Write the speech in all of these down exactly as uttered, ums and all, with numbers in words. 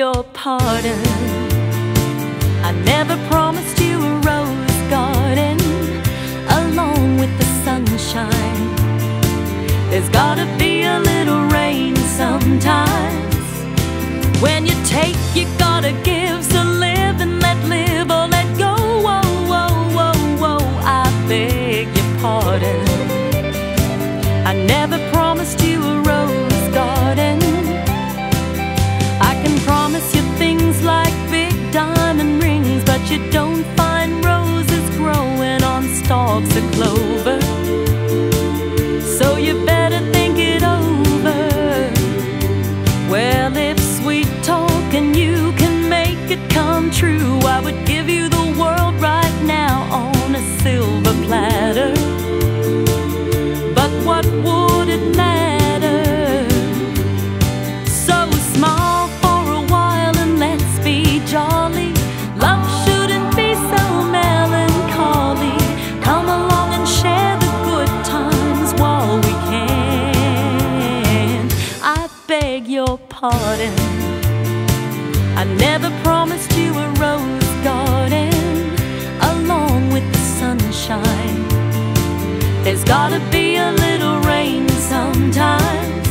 your pardon. I never promised you a rose garden along with the sunshine. There's gotta be a little rain sometimes. When you take, you gotta give. So live and let live or let go. Whoa, whoa, whoa, whoa, I beg your pardon. I never promised you a rose garden. I can promise you things like big diamond rings, but you don't find roses growing on stalks of clover. So you better think it over. Well, if sweet talking you can make it come true, I would give you the world right now on a silver platter. But what would it matter? So smile for a while and let's be jolly. Love shouldn't be so melancholy. Come along and share the good times while we can. I beg your pardon. I never promised you a rose garden along with the sunshine. There's gotta be a little rain sometimes.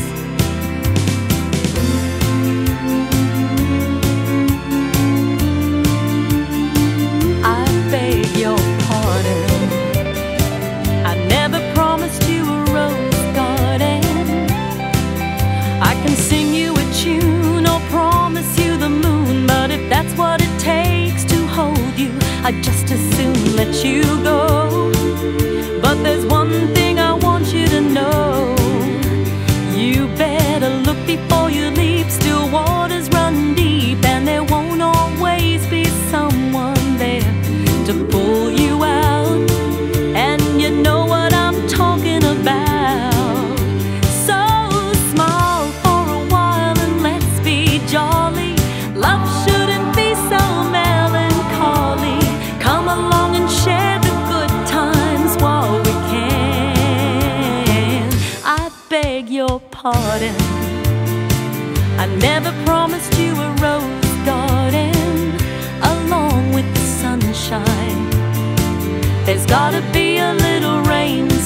I beg your pardon. I never promised you a rose garden. I can sing you a tune or promise you the moon, but if that's what it takes to hold you, I'd just as soon let you go. But there's one thing I want you to know. You better look before you leap. Still waters run deep, and there won't always be someone there to pull you out. And you know what I'm talking about. So smile for a while and let's be jolly. Love shouldn't be so melancholy. Come along and share the good times while we can. I beg your pardon. I never promised you a rose garden along with the sunshine. There's gotta be a little rain